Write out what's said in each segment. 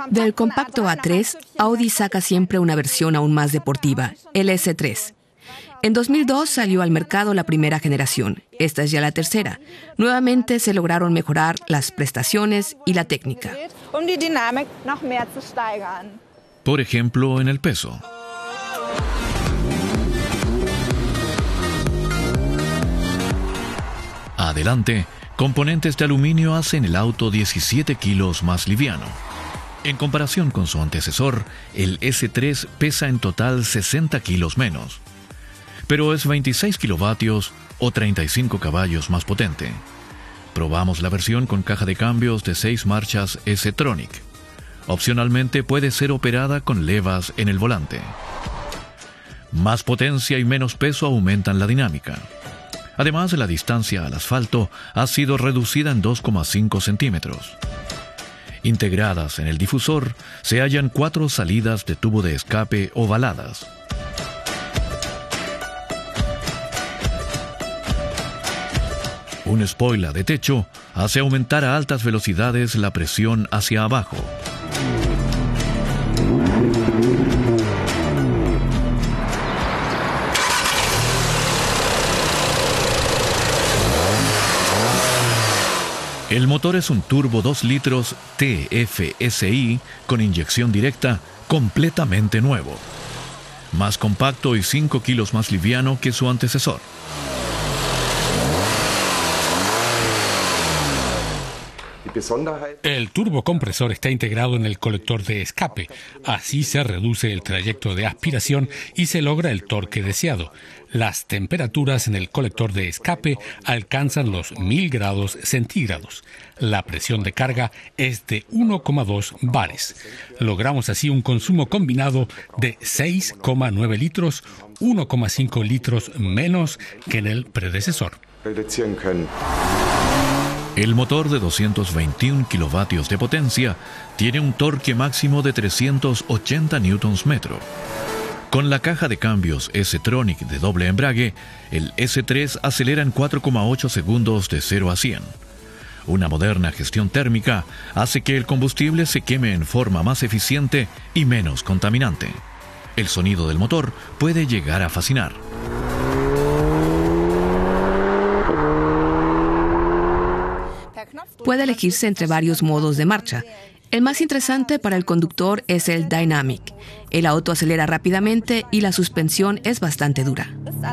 Del compacto A3, Audi saca siempre una versión aún más deportiva, el S3. En 2002 salió al mercado la primera generación. Esta es ya la tercera. Nuevamente se lograron mejorar las prestaciones y la técnica. Por ejemplo, en el peso. Adelante, componentes de aluminio hacen el auto 17 kilos más liviano. En comparación con su antecesor, el S3 pesa en total 60 kilos menos. Pero es 26 kilovatios o 35 caballos más potente. Probamos la versión con caja de cambios de 6 marchas S-Tronic. Opcionalmente puede ser operada con levas en el volante. Más potencia y menos peso aumentan la dinámica. Además, la distancia al asfalto ha sido reducida en 2,5 centímetros. Integradas en el difusor se hallan 4 salidas de tubo de escape ovaladas. Un spoiler de techo hace aumentar a altas velocidades la presión hacia abajo. El motor es un turbo 2 litros TFSI con inyección directa completamente nuevo. Más compacto y 5 kilos más liviano que su antecesor. El turbocompresor está integrado en el colector de escape. Así se reduce el trayecto de aspiración y se logra el torque deseado. Las temperaturas en el colector de escape alcanzan los 1000 grados centígrados. La presión de carga es de 1,2 bares. Logramos así un consumo combinado de 6,9 litros, 1,5 litros menos que en el predecesor. El motor de 221 kilovatios de potencia tiene un torque máximo de 380 Nm. Con la caja de cambios S-Tronic de doble embrague, el S3 acelera en 4,8 segundos de 0 a 100. Una moderna gestión térmica hace que el combustible se queme en forma más eficiente y menos contaminante. El sonido del motor puede llegar a fascinar. Puede elegirse entre varios modos de marcha. El más interesante para el conductor es el Dynamic. El auto acelera rápidamente y la suspensión es bastante dura.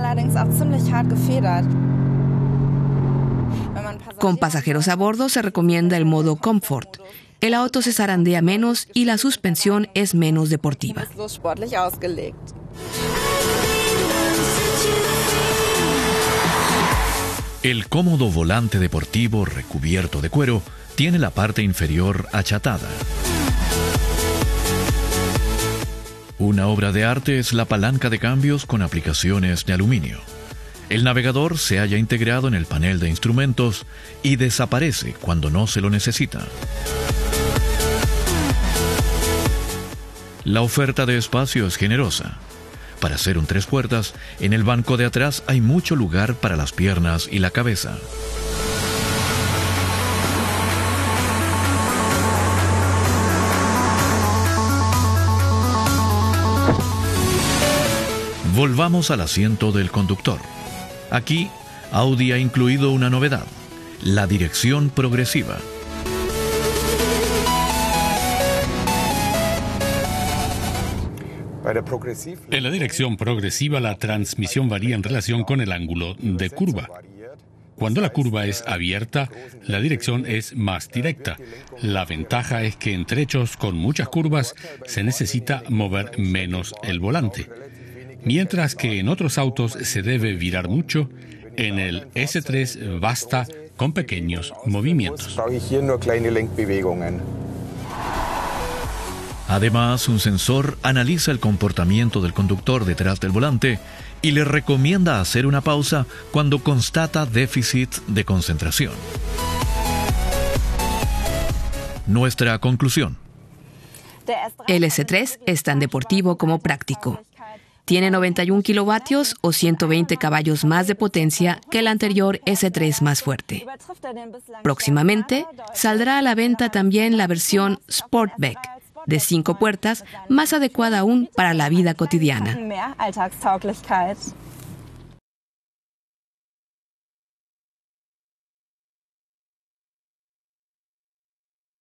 Con pasajeros a bordo se recomienda el modo Comfort. El auto se zarandea menos y la suspensión es menos deportiva. El cómodo volante deportivo recubierto de cuero tiene la parte inferior achatada. Una obra de arte es la palanca de cambios con aplicaciones de aluminio. El navegador se halla integrado en el panel de instrumentos y desaparece cuando no se lo necesita. La oferta de espacio es generosa. Para ser un 3 puertas, en el banco de atrás hay mucho lugar para las piernas y la cabeza. Volvamos al asiento del conductor. Aquí, Audi ha incluido una novedad: la dirección progresiva. En la dirección progresiva, la transmisión varía en relación con el ángulo de curva. Cuando la curva es abierta, la dirección es más directa. La ventaja es que en trechos con muchas curvas se necesita mover menos el volante. Mientras que en otros autos se debe virar mucho, en el S3 basta con pequeños movimientos. Además, un sensor analiza el comportamiento del conductor detrás del volante y le recomienda hacer una pausa cuando constata déficit de concentración. Nuestra conclusión. El S3 es tan deportivo como práctico. Tiene 91 kilovatios o 120 caballos más de potencia que el anterior S3 más fuerte. Próximamente saldrá a la venta también la versión Sportback, de 5 puertas, más adecuada aún para la vida cotidiana.